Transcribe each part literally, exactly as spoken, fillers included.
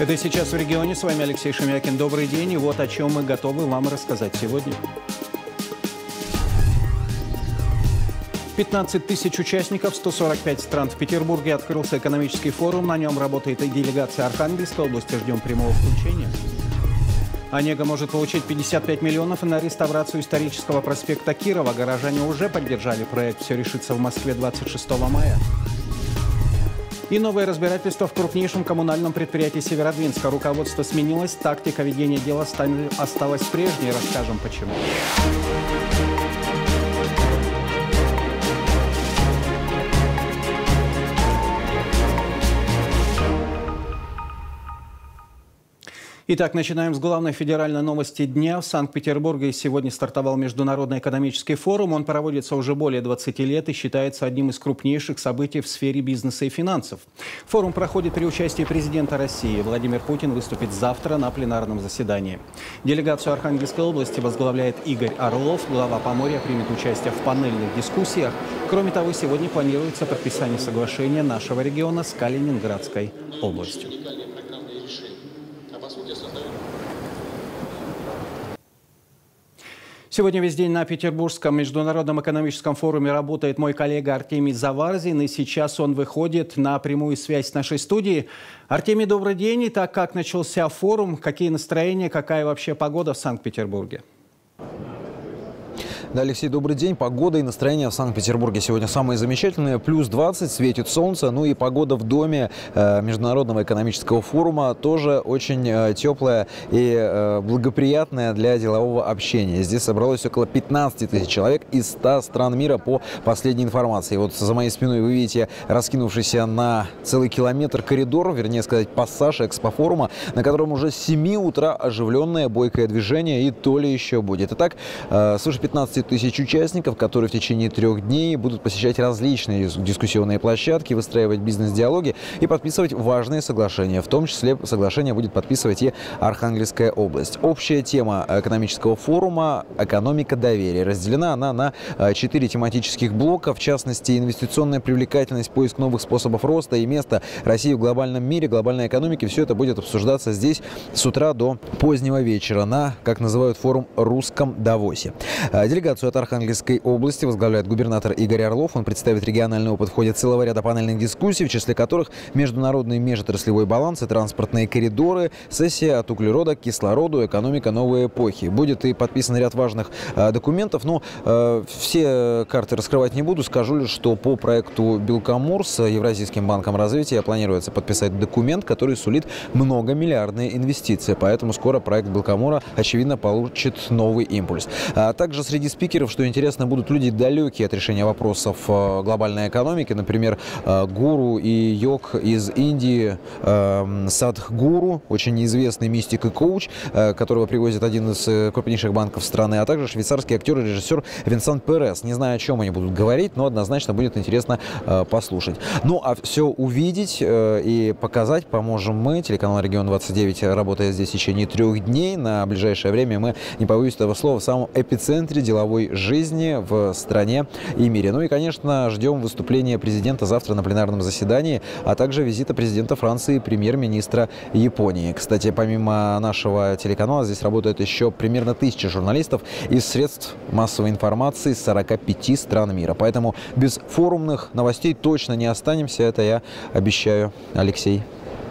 Это «Сейчас в регионе». С вами Алексей Шемякин. Добрый день. И вот о чем мы готовы вам рассказать сегодня. пятнадцать тысяч участников, сто сорок пять стран. В Петербурге открылся экономический форум. На нем работает и делегация Архангельской области. Ждем прямого включения. Онега может получить пятьдесят пять миллионов на реставрацию исторического проспекта Кирова. Горожане уже поддержали проект «Все решится в Москве» двадцать шестого мая. И новое разбирательство в крупнейшем коммунальном предприятии Северодвинска. Руководство сменилось, тактика ведения дела осталась прежней. Расскажем, почему. Итак, начинаем с главной федеральной новости дня. В Санкт-Петербурге сегодня стартовал Международный экономический форум. Он проводится уже более двадцати лет и считается одним из крупнейших событий в сфере бизнеса и финансов. Форум проходит при участии президента России. Владимир Путин выступит завтра на пленарном заседании. Делегацию Архангельской области возглавляет Игорь Орлов. Глава Поморья примет участие в панельных дискуссиях. Кроме того, сегодня планируется подписание соглашения нашего региона с Калининградской областью. Сегодня весь день на Петербургском международном экономическом форуме работает мой коллега Артемий Заварзин. И сейчас он выходит на прямую связь с нашей студией. Артемий, добрый день. Итак, как начался форум? Какие настроения? Какая вообще погода в Санкт-Петербурге? Да, Алексей, добрый день. Погода и настроение в Санкт-Петербурге сегодня самые замечательные. плюс двадцать, светит солнце. Ну и погода в доме э, Международного экономического форума тоже очень э, теплая и э, благоприятная для делового общения. Здесь собралось около пятнадцати тысяч человек из ста стран мира по последней информации. Вот за моей спиной вы видите раскинувшийся на целый километр коридор, вернее сказать, пассаж экспофорума, на котором уже с семи утра оживленное бойкое движение, и то ли еще будет. Итак, э, свыше пятнадцати тысяч участников, которые в течение трех дней будут посещать различные дискуссионные площадки, выстраивать бизнес-диалоги и подписывать важные соглашения. В том числе соглашение будет подписывать и Архангельская область. Общая тема экономического форума – экономика доверия. Разделена она на четыре тематических блока, в частности, инвестиционная привлекательность, поиск новых способов роста и место России в глобальном мире, глобальной экономике. Все это будет обсуждаться здесь с утра до позднего вечера на, как называют, форум «Русском Давосе». Делегация от Архангельской области возглавляет губернатор Игорь Орлов. Он представит региональный опыт в ходе целого ряда панельных дискуссий, в числе которых международный межотраслевой баланс и транспортные коридоры, сессия от углерода к кислороду, экономика новой эпохи. Будет и подписан ряд важных э, документов, но э, все карты раскрывать не буду. Скажу лишь, что по проекту Белкомор с Евразийским банком развития планируется подписать документ, который сулит многомиллиардные инвестиции. Поэтому скоро проект Белкомора, очевидно, получит новый импульс. А также среди спикеров, что интересно, будут люди далекие от решения вопросов глобальной экономики. Например, гуру и йог из Индии Садхгуру, очень известный мистик и коуч, которого привозит один из крупнейших банков страны, а также швейцарский актер и режиссер Винсан Перес. Не знаю, о чем они будут говорить, но однозначно будет интересно послушать. Ну, а все увидеть и показать поможем мы. Телеканал «Регион двадцать девять» работает здесь в течение трех дней. На ближайшее время мы, не побоюсь этого слова, в самом эпицентре деловой жизни в стране и мире. Ну и, конечно, ждем выступления президента завтра на пленарном заседании, а также визита президента Франции и премьер-министра Японии. Кстати, помимо нашего телеканала, здесь работает еще примерно тысяча журналистов из средств массовой информации с сорока пяти стран мира. Поэтому без форумных новостей точно не останемся. Это я обещаю, Алексей.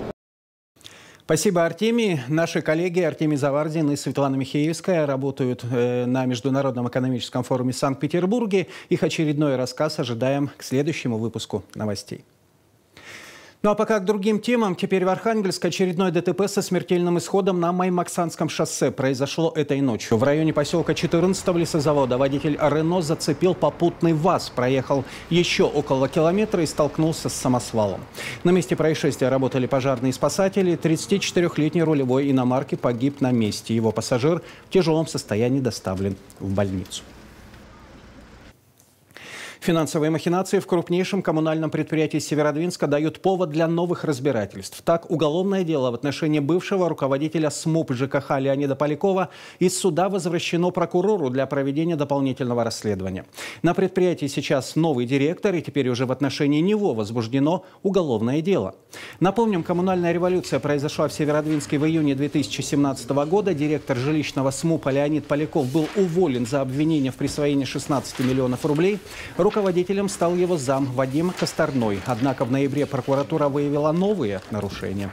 Спасибо, Артемий. Наши коллеги Артемий Заварзин и Светлана Михеевская работают э, на Международном экономическом форуме в Санкт-Петербурге. Их очередной рассказ ожидаем к следующему выпуску новостей. Ну а пока к другим темам. Теперь в Архангельске очередное ДТП со смертельным исходом на Маймаксанском шоссе произошло этой ночью. В районе поселка четырнадцатого лесозавода водитель Рено зацепил попутный ВАЗ, проехал еще около километра и столкнулся с самосвалом. На месте происшествия работали пожарные спасатели. тридцатичетырёхлетний рулевой иномарки погиб на месте. Его пассажир в тяжелом состоянии доставлен в больницу. Финансовые махинации в крупнейшем коммунальном предприятии Северодвинска дают повод для новых разбирательств. Так, уголовное дело в отношении бывшего руководителя СМУП ЖКХ Леонида Полякова из суда возвращено прокурору для проведения дополнительного расследования. На предприятии сейчас новый директор, и теперь уже в отношении него возбуждено уголовное дело. Напомним, коммунальная революция произошла в Северодвинске в июне две тысячи семнадцатого года. Директор жилищного СМУПа Леонид Поляков был уволен за обвинение в присвоении шестнадцати миллионов рублей. Руководителем стал его зам Вадим Косторной. Однако в ноябре прокуратура выявила новые нарушения.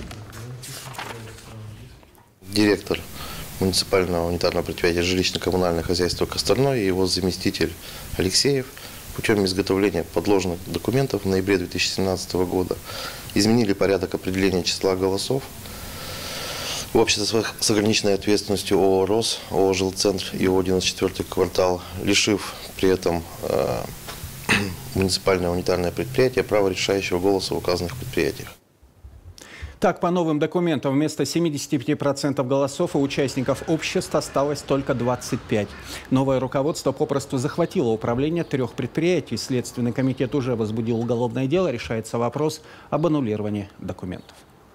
Директор муниципального унитарного предприятия жилищно-коммунальное хозяйство Косторной и его заместитель Алексеев путем изготовления подложных документов в ноябре две тысячи семнадцатого года изменили порядок определения числа голосов в обществах с ограниченной ответственностью ООО «РОС», ООО «Жилцентр» и ООО «девяносто четвёртый квартал», лишив при этом э, муниципальное унитарное предприятие права решающего голоса в указанных предприятиях. Так, по новым документам, вместо семидесяти пяти процентов голосов у участников общества осталось только двадцать пять процентов. Новое руководство попросту захватило управление трех предприятий. Следственный комитет уже возбудил уголовное дело. Решается вопрос об аннулировании документов.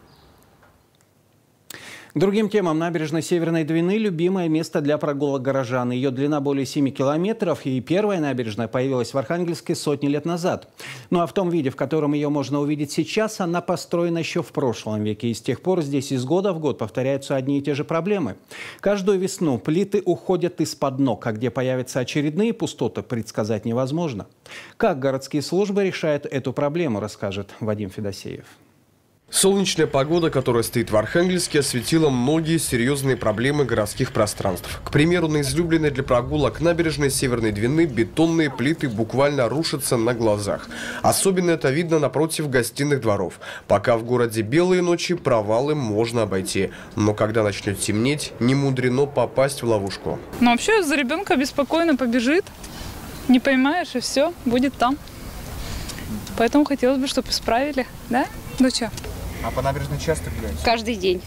К другим темам. Набережная Северной Двины – любимое место для прогулок горожан. Ее длина более семи километров, и первая набережная появилась в Архангельске сотни лет назад. Ну а в том виде, в котором ее можно увидеть сейчас, она построена еще в прошлом веке. И с тех пор здесь из года в год повторяются одни и те же проблемы. Каждую весну плиты уходят из-под ног, а где появятся очередные пустоты, предсказать невозможно. Как городские службы решают эту проблему, расскажет Вадим Федосеев. Солнечная погода, которая стоит в Архангельске, осветила многие серьезные проблемы городских пространств. К примеру, на излюбленной для прогулок набережной Северной Двины бетонные плиты буквально рушатся на глазах. Особенно это видно напротив гостиных дворов. Пока в городе белые ночи, провалы можно обойти. Но когда начнет темнеть, не мудрено попасть в ловушку. Ну вообще за ребенка беспокойно побежит. Не поймаешь, и все, будет там. Поэтому хотелось бы, чтобы исправили, да, доча? А по набережной часто гуляете? Каждый день.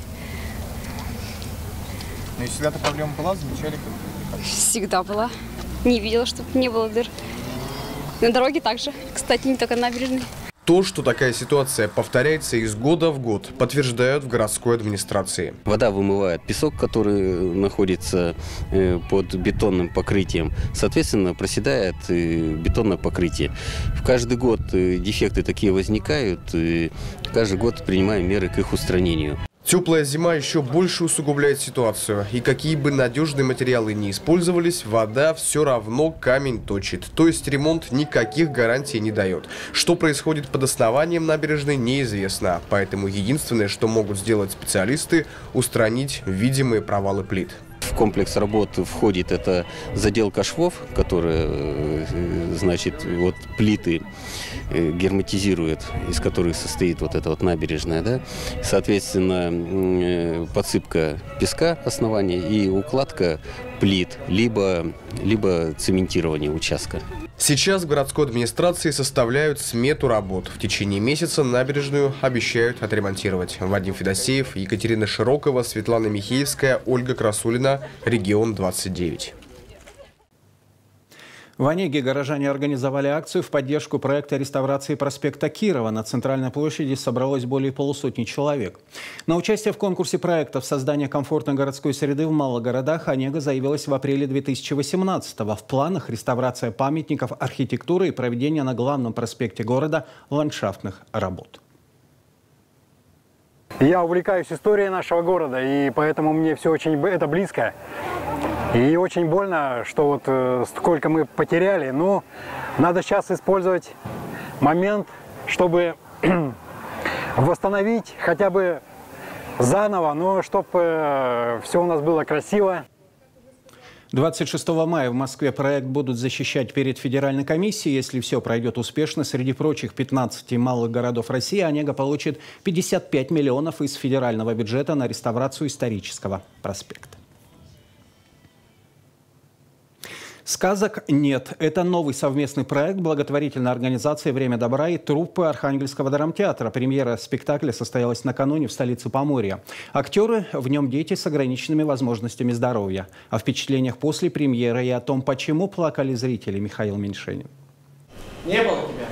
Ну и всегда эта проблема была, замечали? Всегда была. Не видела, чтобы не было дыр. На дороге также, кстати, не только набережной. То, что такая ситуация повторяется из года в год, подтверждают в городской администрации. Вода вымывает песок, который находится под бетонным покрытием. Соответственно, проседает бетонное покрытие. В каждый год дефекты такие возникают, и каждый год принимаем меры к их устранению. Теплая зима еще больше усугубляет ситуацию. И какие бы надежные материалы ни использовались, вода все равно камень точит. То есть ремонт никаких гарантий не дает. Что происходит под основанием набережной, неизвестно. Поэтому единственное, что могут сделать специалисты – устранить видимые провалы плит. В комплекс работ входит это заделка швов, которая, значит, вот плиты герметизирует, из которых состоит вот эта вот набережная, да. Соответственно, подсыпка песка основания и укладка плит, либо, либо цементирование участка. Сейчас в городской администрации составляют смету работ. В течение месяца набережную обещают отремонтировать. Вадим Федосеев, Екатерина Широкова, Светлана Михеевская, Ольга Красулина, Регион двадцать девять. В Онеге горожане организовали акцию в поддержку проекта реставрации проспекта Кирова. На центральной площади собралось более полусотни человек. На участие в конкурсе проектов создания комфортной городской среды в малых городах Онега заявилась в апреле две тысячи восемнадцатого. В планах реставрация памятников архитектуры и проведение на главном проспекте города ландшафтных работ. Я увлекаюсь историей нашего города, и поэтому мне все очень это близко. И очень больно, что вот э, сколько мы потеряли, но надо сейчас использовать момент, чтобы восстановить хотя бы заново, но чтобы э, все у нас было красиво. двадцать шестого мая в Москве проект будут защищать перед федеральной комиссией. Если все пройдет успешно, среди прочих пятнадцати малых городов России Онега получит пятьдесят пять миллионов из федерального бюджета на реставрацию исторического проспекта. Сказок нет. Это новый совместный проект благотворительной организации «Время добра» и труппы Архангельского драмтеатра. Премьера спектакля состоялась накануне в столице Поморья. Актеры в нем дети с ограниченными возможностями здоровья. О впечатлениях после премьеры и о том, почему плакали зрители, Михаил Меньшенин. Не было тебя?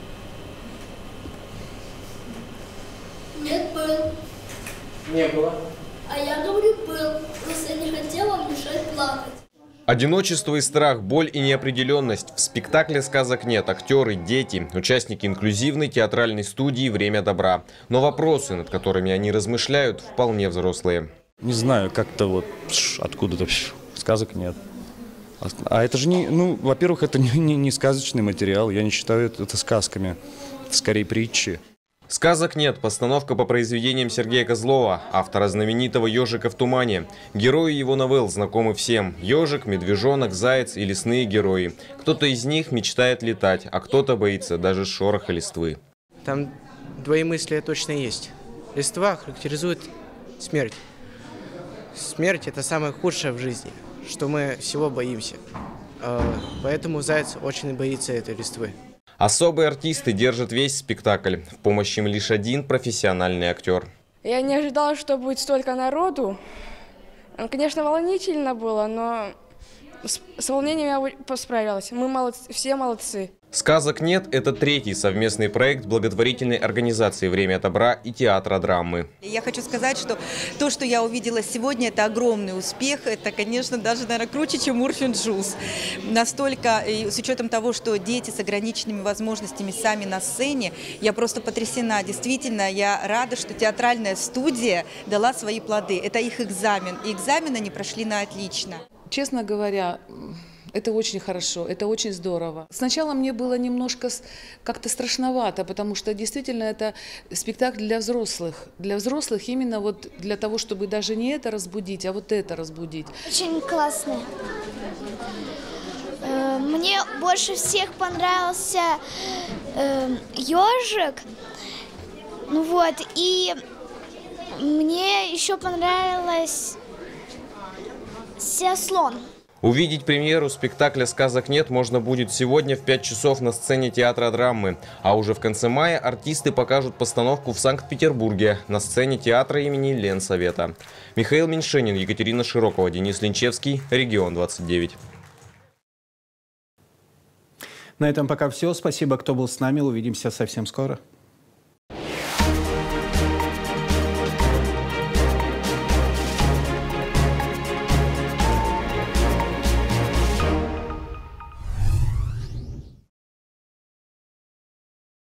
Нет, был. Не было. А я говорю, был. Просто я не хотела мешать плакать. Одиночество и страх, боль и неопределенность. В спектакле «Сказок нет». Актеры, дети, участники инклюзивной театральной студии «Время добра». Но вопросы, над которыми они размышляют, вполне взрослые. Не знаю, как-то вот откуда-то сказок нет. А это же не, ну, во-первых, это не, не, не сказочный материал. Я не считаю это, это сказками. Это скорее притчи. «Сказок нет» – постановка по произведениям Сергея Козлова, автора знаменитого «Ежика в тумане». Герои его новелл знакомы всем – ежик, медвежонок, заяц и лесные герои. Кто-то из них мечтает летать, а кто-то боится даже шороха листвы. Там двоемыслие точно есть. Листва характеризует смерть. Смерть – это самое худшее в жизни, что мы всего боимся. Поэтому заяц очень боится этой листвы. Особые артисты держат весь спектакль. В помощь им лишь один профессиональный актер. Я не ожидала, что будет столько народу. Конечно, волнительно было, но с, с волнением я справилась. Мы молодцы, все молодцы. «Сказок нет» – это третий совместный проект благотворительной организации «Время добра» и театра драмы. Я хочу сказать, что то, что я увидела сегодня, это огромный успех. Это, конечно, даже, наверное, круче, чем Урфин Джюс. Настолько, с учетом того, что дети с ограниченными возможностями сами на сцене, я просто потрясена. Действительно, я рада, что театральная студия дала свои плоды. Это их экзамен. И экзамен они прошли на отлично. Честно говоря, это очень хорошо, это очень здорово. Сначала мне было немножко как-то страшновато, потому что действительно это спектакль для взрослых. Для взрослых именно вот для того, чтобы даже не это разбудить, а вот это разбудить. Очень классно. Мне больше всех понравился ежик. Ну вот, и мне еще понравилось слон. Увидеть премьеру спектакля «Сказок нет» можно будет сегодня в пять часов на сцене театра драмы. А уже в конце мая артисты покажут постановку в Санкт-Петербурге на сцене театра имени Ленсовета. Михаил Меньшенин, Екатерина Широкова, Денис Линчевский, Регион двадцать девять. На этом пока все. Спасибо, кто был с нами. Увидимся совсем скоро.